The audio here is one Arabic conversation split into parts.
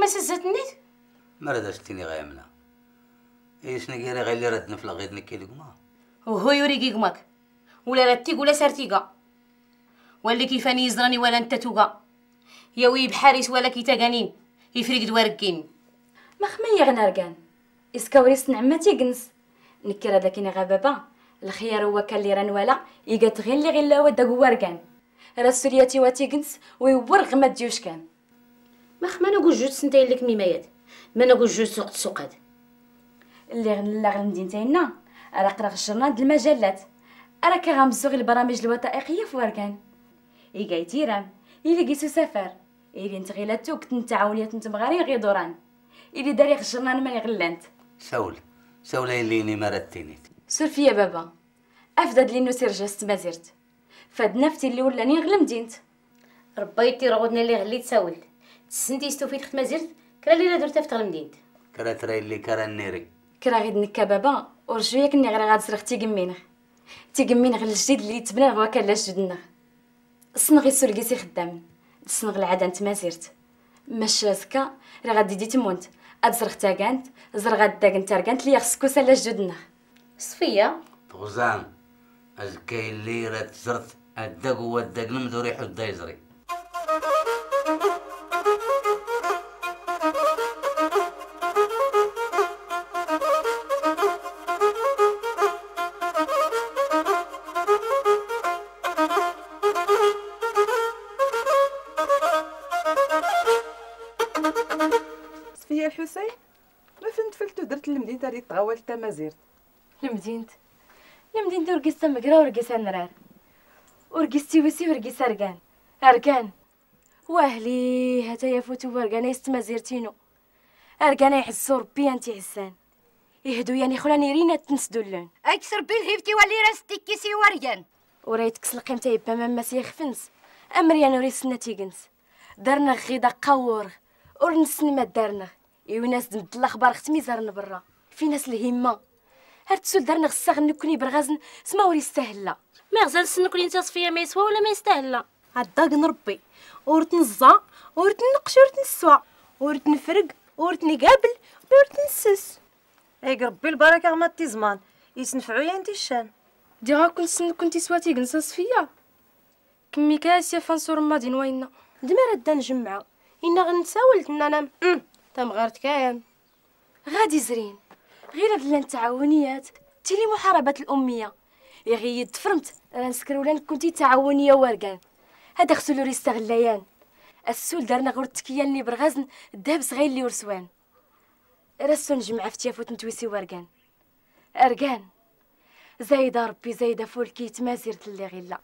سزات النيت مرة شتيني غايمنا ايش نقيري غير اللي رد نفلا غير نكي لكما وهو يوري قمك ولا رتيق ولا سرتيقا ولا كيفاني يزراني ولا انت توقا يوي بحارس ولا كي تاقانين يفرق دواركين ما خمي غنرقان اسكاوريس نعمتي جنس نكر هذا كينا غبابا الخيار هو كان اللي ران ولا يقات غير اللي غير لا داك ورقان راسولياتي واتي جنس ويورغ ما ديوش كان ما خما نقول جوج سنتين لك ميمايات ما نقول جوج سوق السوقات اللي غنلا غندين تاينا راه قرا غشرنا د المجلات راه كغمزو غير البرامج الوثائقيه في ورقان يقاي تيرام إلي قيسو سفر إلي نت غيلاتو كنت نتعاونيات نت مغاري غي دوران إلي داري غشرنا ماني غلانت سولة اللي مرتينيت سول فيا بابا افدد لي نسير جاست ما زرت فاد نفتي اللي ولاني غلا مدينت ربيتي رغدنا اللي غليت ساول تسنتي ستوفيت خت ما زرت كرا اللي لا درت في المدينه كرا ترى اللي كرا النيري كرا غيد نكا بابا ورجويا كني غير غادسرخ تيقمينه غير الجديد اللي تبنى غوا كان لا جدنا الصنغ يسول كيسي خدام الصنغ العاده انت ما زرت ماشي سكا راه غادي دي تمونت ادزرخ تاكانت زرغات داك نتاركانت لي خصكو سالا جدنا صفيه غزان الكاي اللي راه تزرت الداق هو الداق نمدو ريحو الدايزري صفية الحسين ما فهمت فلتو درت المدينة تاعي تغاول تا ما زرت المدينة ورقيس مقرا ورقيس نرار ورقيس تيوسي ورقيس اركان واهلي هتا يفوتو ورقانا يستما زيرتينو اركانا يحسو ربي انتي حسان يهدو يعني خلاني رينا تنسدو اللون اكسر بالهيفتي ولي راستي كيسي ورقان ورايتكس القيمة يبا ماما سيخفنس امريان وريس نتيجنس درنا غيدا قور ورنسني ما دارنا ناس دمت الاخبار ختمي زارنا برا في ناس الهمه هرتسول دارنا خصها نكوني برغازن سما وري يستاهل لا ما غزال سنكوني انت صفيه ما يسوى ولا ما يستاهل لا عداك نربي ورت نزا ورت نقش ورت نسوى ورت نفرق ورت نقابل ورت نسس اي ربي البركه ما تيزمان يسنفعوا يا انت الشان ديغا كنتي سواتي كنسا صفيه كمي كاسيا فانصور مادين وينا دمر دا نجمعها إنا غنساولت ننام تم غارت كاين غادي زرين غير هاد التعاونيات تيلي محاربة الأمية يا غي تفرمت راه نسكرو لان كنتي تعاونية ورقان هذا خسولو ريستغليان السول دارنا غور تكياني برغازن الذهب صغير اللي ورسوان راسو نجمع في تيافوت نتويسي ورقان ارقان زايده ربي زايده فولكيت ما زرت اللي غيلا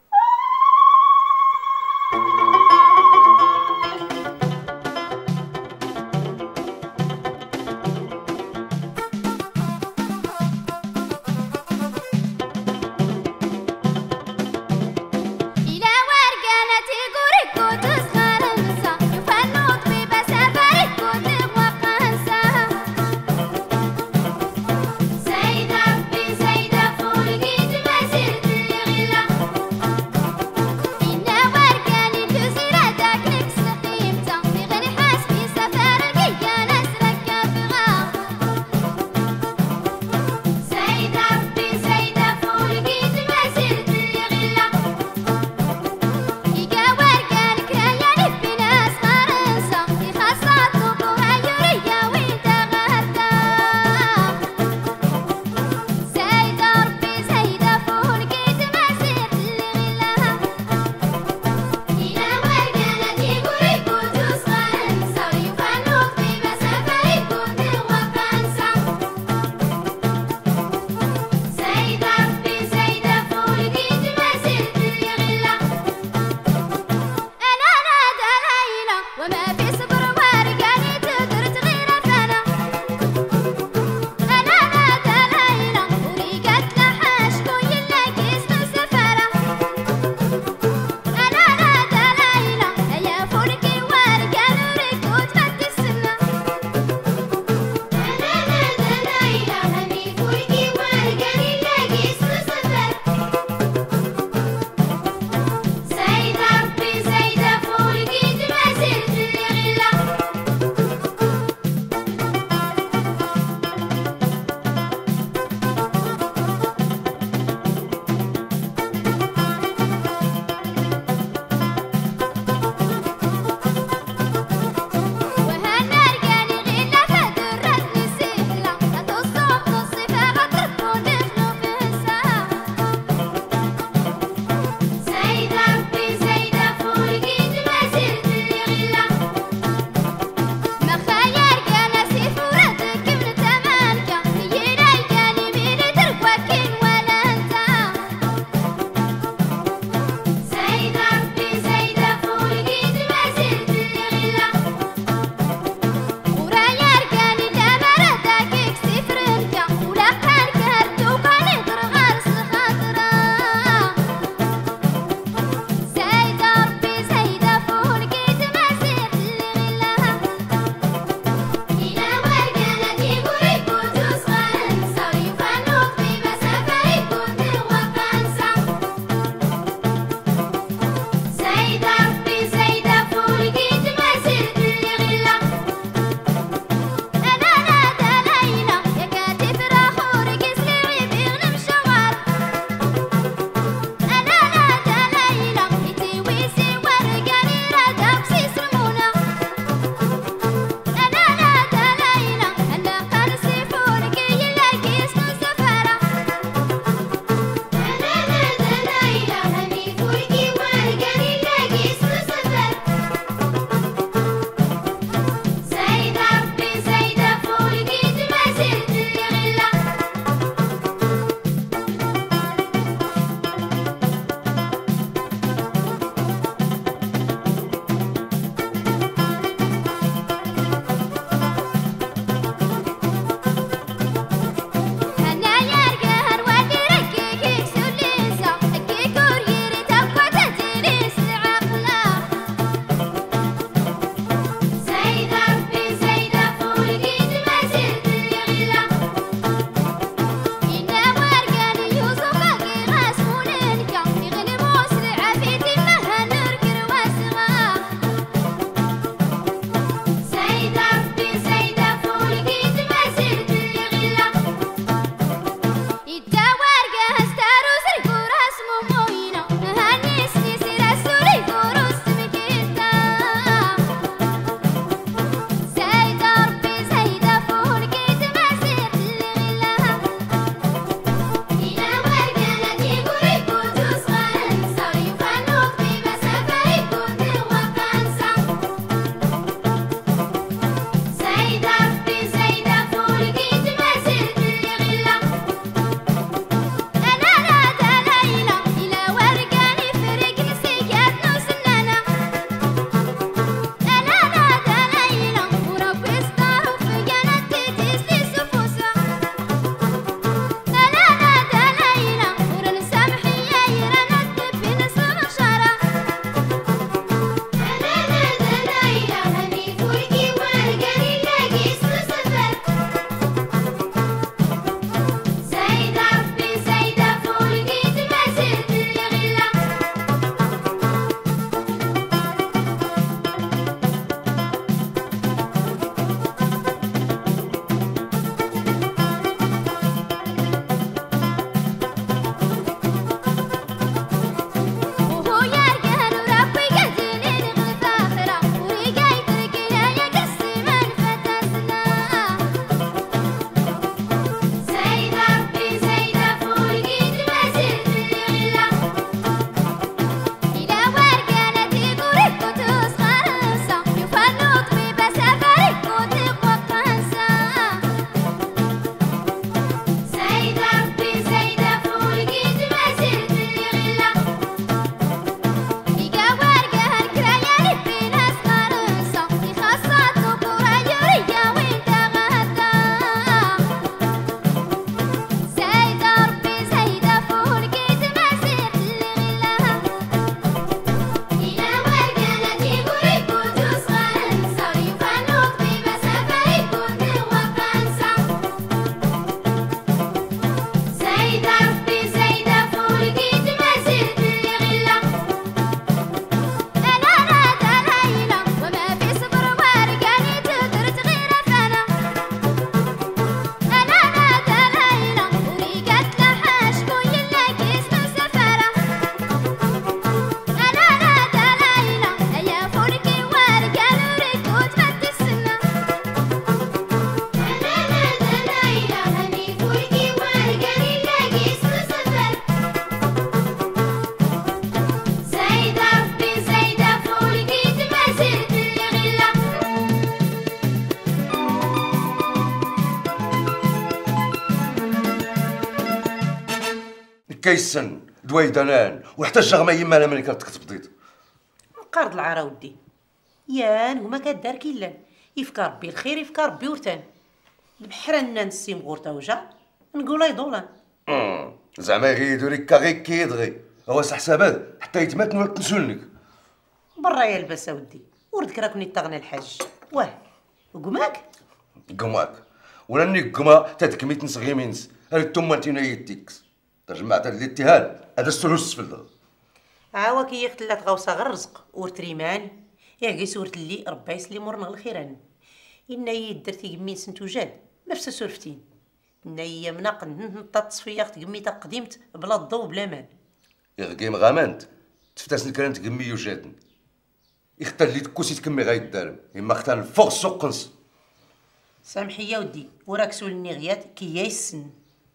كيسن دويدنان وحتى الجغمه يما انا ملي كتبضيض قرض العار ودي يان وما كدار كيلان يفكر ربي الخير يفكر ربي ورتان بحرنا نسيم غورتا وجا نقول يدولان زعما يغيدو ريكا غير كيدغي هو حسابات حتى يتمات ولا تنسولنك برا يا البس ودي وردك راه كوني تغنى الحاج واه وقماك قماك ولا ني قما تدكمي تنسغي مينس هاد التوما انتينا يديكس تجمع هاد الاتهال هذا السلوس السفل عاوك هي ختلات غوصه غير الرزق ورتريمان يا سورت اللي ربي يسلم ورنا الخيران إن هي درتي قمي سنتوجاد نفس سورفتين إن هي مناقن نطا تصفيه قمي تقديمت بلا الضو بلا مان يغيم غامنت تفتاسن كانت قمي يوجادن يختار لي تكوسي تكمي غايدارم اما اختار فوق السوق قنص سامحي يا ودي وراك سولني غيات كي يسن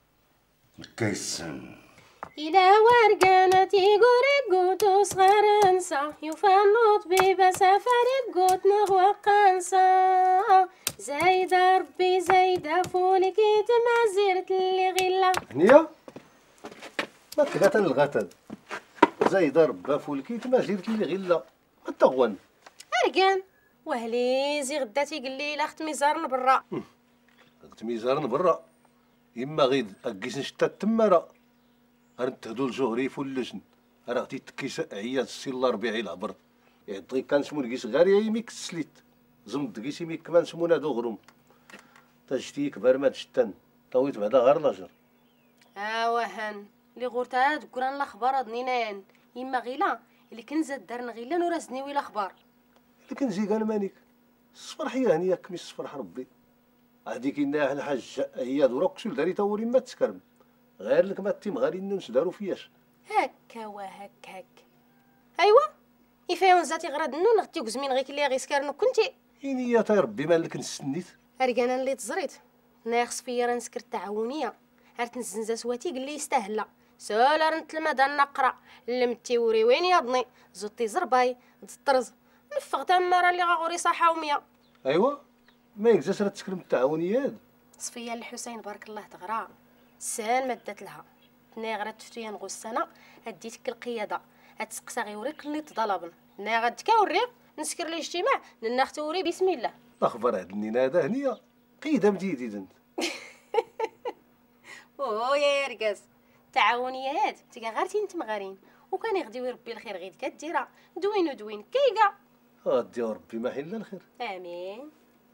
كيسن إلى ورقانة تيقوري قوتو صغار نسا يفنوط بيبا سفري قوت نغوى قنصا زايدة ربي زايدة فولك تمازيرت اللي غلا هنيا ما تغاتن الغاتن زايدة ربا فولكي تمازيرت اللي غلا ما تغون أرقان وهلي زي غدا تيقول لي لا خت ميزارن برا خت ميزارن برا يما غيد أكيس نشتا التمارة غنتهدو الجوهري فولجن راه غتي تكيس عياد السي الله ربيعي العبر يعطيك كان سمو نقيس غاري يميك السليت زمد قيس يميك كمان سمونا دو غروم تجتي كبار ما تشتن طويت بعدا غير لاجر وهن اللي غورتا دكران الاخبار ضنينان يما غيلا اللي كنزاد دارنا غيلا نوراسني ويلا اخبار اللي كنزي قال مانيك الصفر حيا هنياك مي الصفر ربي هاديك إنها الحاج هي دروك شو داري توري ما تسكرم غير لك ما تيم غادي ننس دارو فياش هكا هك ايوا يفاون زاتي غراد نو نغتي كزمين غيك اللي غيسكرنو كنتي إني يا ربي مالك نستنيت رجانا اللي تزريت ناخص فيا راه نسكر التعاونيه عرفت نزنزا سواتي قال لي يستاهل سولا رنت المدى نقرا لمتي وري وين يضني زطي زرباي تطرز نفغ تما اللي غاغوري صحه ومية ايوا ما يكزاش راه تسكرم التعاونيات صفيه الحسين بارك الله تغرا سان مدات لها ناغرا تفتيا نغو السنه هديتك القياده هتسقسا غيوريك اللي تطلبن ناغا تكاوري نسكر الاجتماع نختوري بسم الله اخبار هاد النينا هذا هنيه قيده مديدي دنت يا رقاس تعاونيات تلقى غير تنتم غارين وكان يغديو ربي الخير غير كديرها دوين ودوين كيكا غادي ربي ما حل الخير امين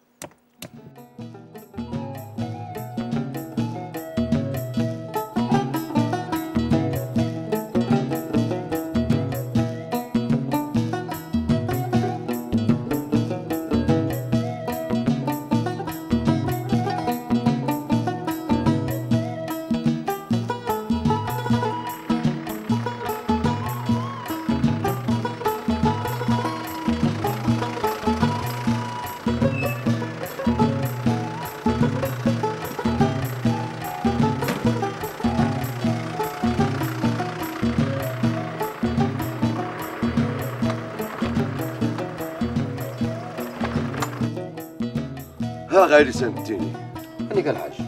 غالي سنتيني أنا قال حاج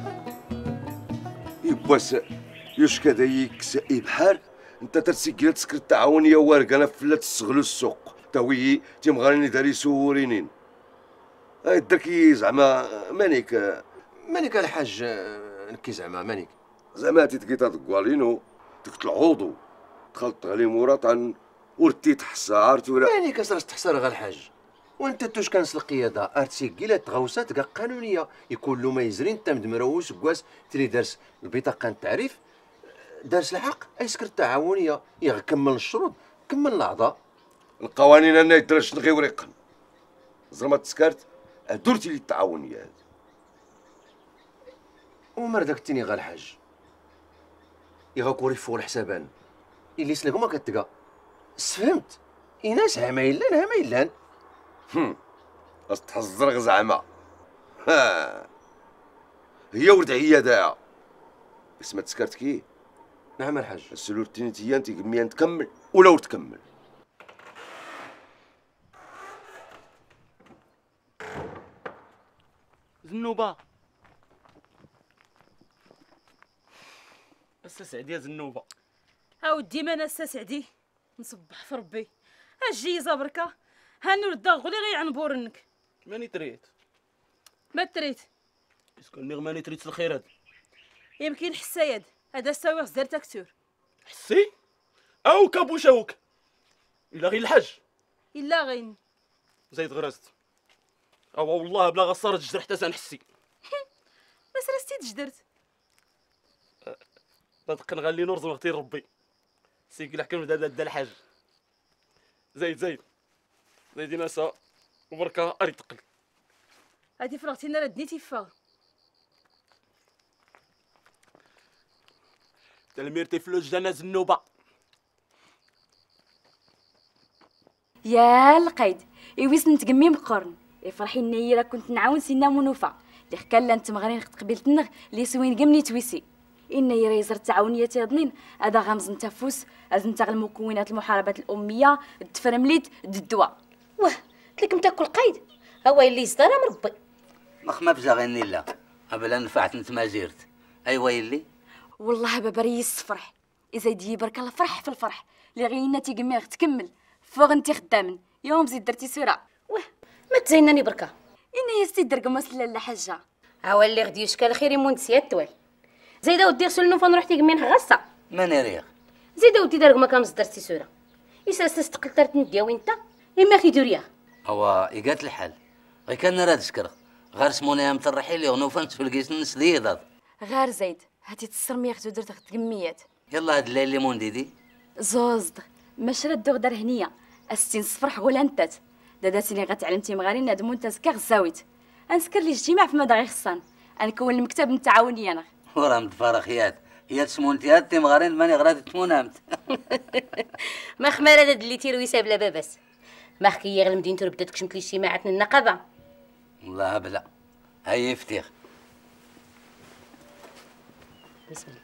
يبواس يوش كذا يكس بحال انت ترسيكيل تسكر التعاونيه وارقنا فلات تسغلو السوق تاوي تيمغاريني داري سورينين هاي دركي زعما مانيك الحاج نكي زعما مانيك زعما تيتكيتا دكوالينو ديك العوضو دخلت عليه مراطعا ورتي تحصارت ولا مانيك اسرس تحصر غير الحاج وانت توش كانس القياده ارتيكيلات غوسات كاع قانونيه يكون له ما يزرين تم دمروس كواس تري دارس البطاقه التعريف دارس الحق يسكر التعاونيه يكمل الشروط كمل الاعضاء القوانين انا يدرش نغي وريقن زعما تسكرت درتي لي التعاونيه هذه ومر داك التاني غير الحاج يغاكوري فوق الحسابان اللي سلك ما كتلقى فهمت إناس عمايلان عمايلان راس تحزرغ زعما ها هي ورد هي داعا بس ما تسكرت كي نعم الحاج السلور تينيتيا انت كميان تكمل ولا تكمل زنوبة بس سعدية زنوبة اودي ما نسى سعدي نصبح في ربي اجي بركه هانو الدغولي غيعنبورنك ماني تريت ما تريت اسكن ميغ ماني تريت الخير هذا يمكن حسايد هذا ساوي غزال تكتور حسي او كابوشاوك الا غير الحج الا غين زايد غرست او والله بلا غصار تجدر حتى سنحسي ما سرستي تجدرت صدق نغلي نرز وقتي ربي سيك الحكم دا الحاج زايد ناسا وبركه اري تقل هادي فرغتينا راه دنيتي فاغ تلميرتي في الوجدانه النوبه يا القيد ويس نتقمي مقرن يفرحي ني راه كنت نعاون سينا منوفا اللي خكال لا نتمغرين خت قبيله النغ اللي سوين قمني تويسي إن يريزر تعاونية تيضنين هذا غامز نتفوس از نتاع المكونات المحاربات الأمية التفرمليت الدواء واه قلت لك تاكل قيد هو اللي يصدر مربي ما بزاغيني لا قبل نفعت نتمازيرت ايوا يلي والله بابريس فرح إذا يدي برك الله فرح في الفرح اللي غينا تيقمي تكمل فوق انتي خدامن يوم زيد درتي سيرة واه ما تزيناني بركه إن يستي درك مسلا حاجة هو اللي غدي يشكال خير يمون سياد توال زيدا ودي غسل نوفا نروح تيقمين غصه ماني ريغ زيدا ودي دارك ما كان درتي سوره يساس استقل ترت نديا وانت اما كيدوريها هو يقات الحال غي كان راه تشكر غير سموني يا مترحي لي ونوفا في الكيس نس ديض غير زيد هاتي تسرمي اختو درت تقميات يلا هاد الليل اللي مون ديدي زوزد مشرد دوغ دار هنيه استين صفرح ولا انتات داداتي اللي غتعلمتي مغاري نادمون تزكا غزاويت انسكر لي اجتماع في مدى غير خصان انكون المكتب نتعاوني انا ورا متفارخيات هي تسمونتيات تي مغارين ماني غرات تمونامت ما خماره داد اللي تيرويسا بلا باباس ما خكي غير المدينه بدات كشمت لي اجتماعات النقابه والله بلا هاي يفتيخ بسم الله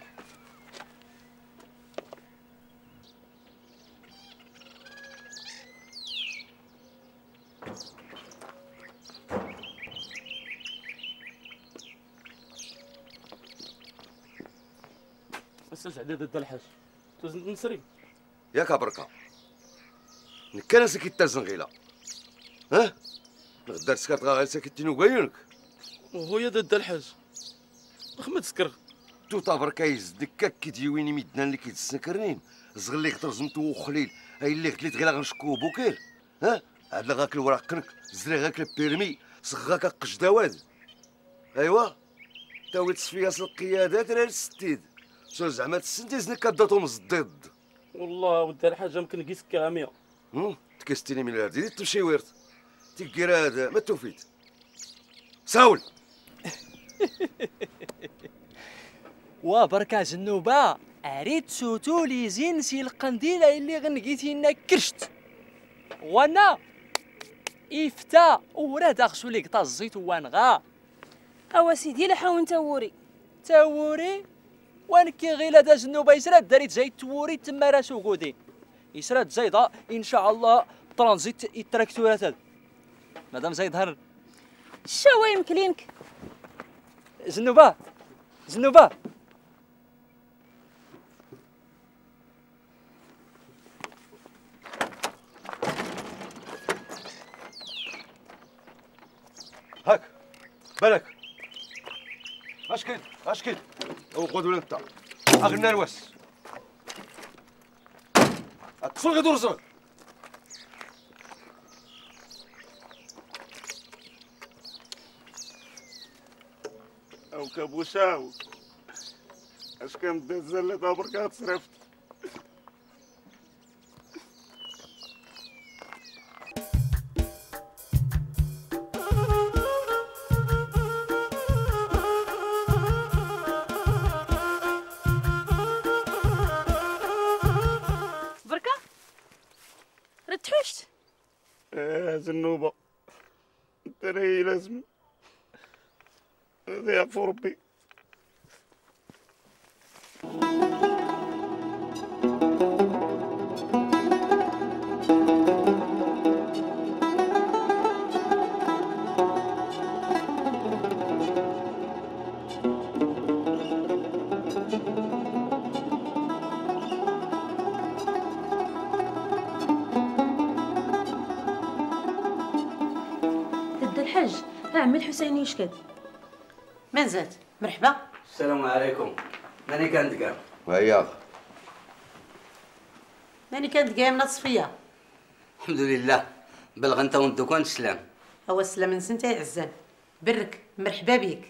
اساس عدد ضد الحاج توزن نسري ياك بركه نكنا سكيت تزنغيلا ها نقدر سكات غير سكتين وقايلك وهو ضد الحاج احمد سكر توتا بركه يزدك كيديويني ميدنا اللي كيتسنكرنين زغلي غترزمتو وخليل هاي اللي قلت غير غنشكو بوكير ها عاد غاك الوراقنك زري غاك البيرمي صغاك قجدواد ايوا تاوي تصفياس القيادات راه الستيد شو زعما تسنتيزني كداتهم الضد والله ودي الحاجه يمكن قيس كاميه تكستيني من الهردي تمشي ويرت تيكير هذا ما توفيت ساول وبركة جنوبة اريد سوتو لي زين سي القنديله اللي غنقيتي لنا كرشت وانا إفتا ورا داخسو ليك طا الزيت وانغا اوا سيدي لا حاول تاوري وانكي غير دا جنوبه يسراد داريت زايد توري تما راه سوقودي يسراد زايده ان شاء الله ترانزيت التراكتورات هاد مادام زايد هر الشوا يمكلينك جنوبه هاك بالك اش كاين وقود ولا انت اغنى الواس اتصل غير رزق او كابوشاو اش كان دزل دا بركات صرفت تحوشت زنوبه انت راهي لازم يعفو ربي عمي الحسيني يشكد من زاد مرحبا. السلام عليكم. ماني كانت كاع. هيا ماني كانت قايمه صفيه. الحمد لله. بلغ انت والدكان السلام. هو السلام من سنتي عزام. برك مرحبا بيك.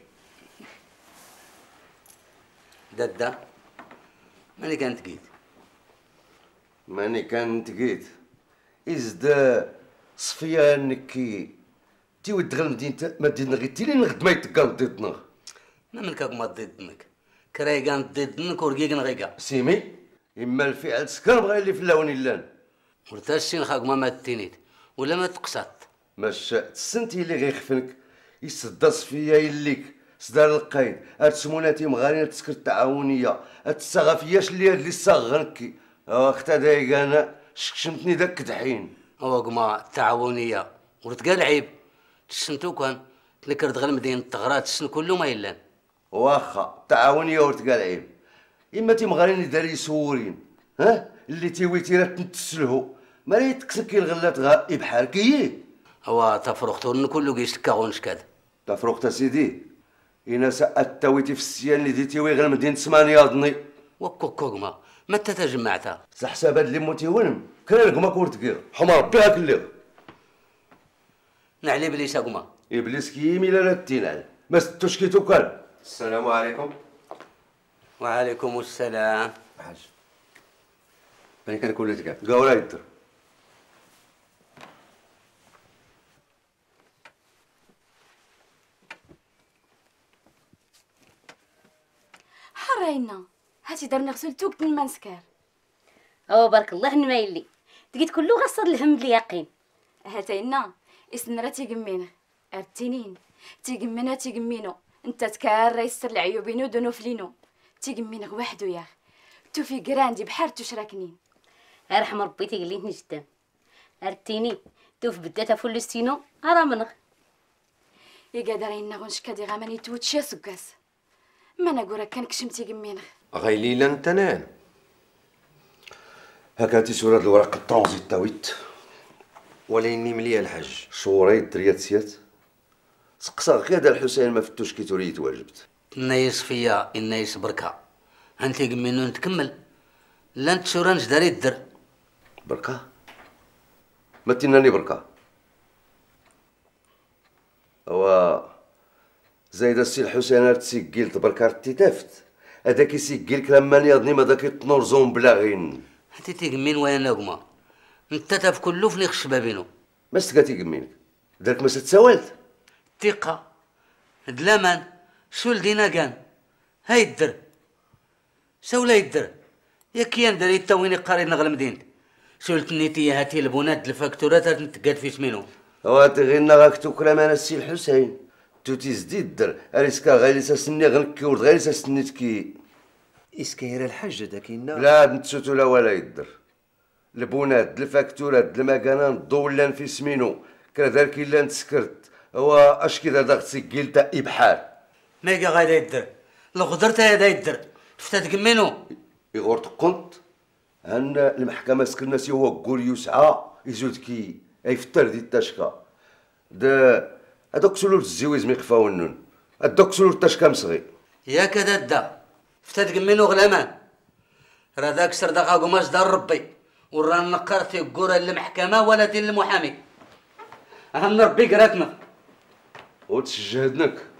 دادا ماني كانت قيت. ماني كان تقيت إزدا صفية نكي تي ود غير مدينة مدينة غير تيلي نغد ما يتقام ضدنا. ما ملكك ما ضدنك كرايقان ضدنك ورقيقن غيقا سيمي إما الفعل سكر بغا اللي في اللون اللان ورتاشين خاك ما تينيت ولا ما تقسط ماش تسنتي اللي غيخفنك يسدا صفية يليك صدار القايد هاد سموناتي مغارين تسكر التعاونية هاد الصغافياش اللي هاد اللي صاغنكي اختا دايق انا شكشمتني داك دحين هو قما التعاونية ورتقال عيب تسنتو كان تنكرد غير مدينة تغرات السن كله ما يلان واخا التعاونية ورتقال عيب اما تي مغارين داري يسورين ها اللي تيويتي راه تنتسلهو ما يتكسكي الغلات غا بحال كي هو تفرختو كله كيش كاغونش كاد تفرخت سيدي إنا سأت تويتي في السيان اللي ديتي وي غير مدينة سمانية ضني وكوكوغما ما تتجمعتها حساب هاد اللي موتي ونم كان لك ما كورت كير حمار ربي هاك اللي نعلي بليس اقما ابليس كيمي لا تينال ما ستوشكيتو كان السلام عليكم. وعليكم السلام. حاج ماني كنقول لك كاع قاولا يدر حرينا هاتي درنا غسلتوك من منسكر. او بارك الله نمايلي تقيت كله غصر الهم باليقين. هاتينا اسنرا تيقمينه ارتينين تيقمينا تيقمينو انت تكار يسر العيوبينو دونو فلينو تيقمينه وحدو ياخ تو في كراندي بحال تشراكنين. ارحم ربي تيقليني جدا ارتيني توف بدات فلسطينو ارا منغ يا قادرين غنشكا دي غاماني توتشي سكاس ما نقول كان كشمتي قمينه غيليلا نتنان هكا سورة الورق الترانزيت تاويت وليني مليا الحاج شوري دريات سيات سقسا غير هذا الحسين ما فتوش كي توريت واجبت النايس فيا النايس بركة انت قمينو نتكمل لا انت شورانج داري الدر بركة ما تناني بركة هو زايد السي الحسين تسيقيل تبركة تيتافت هذاك يسيقيل كلام ماني يضني ما داك يتنورزون بلاغين انت تيقمين وين نقمة انت تاف كله فنيخ شبابينو ما ستقاتي قمينك دارك ما ستساوالت الثقة دلامان شو لدينا كان هاي الدر سولا يدر يا كيان داري تاويني قاري نغل مدينة سولت نيتي هاتي البونات الفاكتورات تنتقاد في سمينو هو تغينا غاك تكرم انا السي الحسين تو تيزدي الدر اريسكا غير ساسني غنكي ورد غير ساسنيتكي اسكاير الحاج داكينا لا نتسوتو لا ولا يدر البونات الفاكتورات المكانان الضو لان في سمينو كذلك الا نتسكرت هو اش كذا داك تسكيل تا بحال ميكا غادا يدر الغدر تا هذا يدر فتات قمينو يغور تقنت ان المحكمه سكرنا سي هو كول يسعى يزود كي اي فتر دي التاشكا هذوك سولو الزويز ميقفاو النون هذوك سولو التاشكا مصغي يا كذا دا فتات قمينو غلامان راه داك سر داك قماش دار ربي وراه نقر في كورا المحكمه ولا ديال المحامي اهم ربي قراتنا وتسجهدنك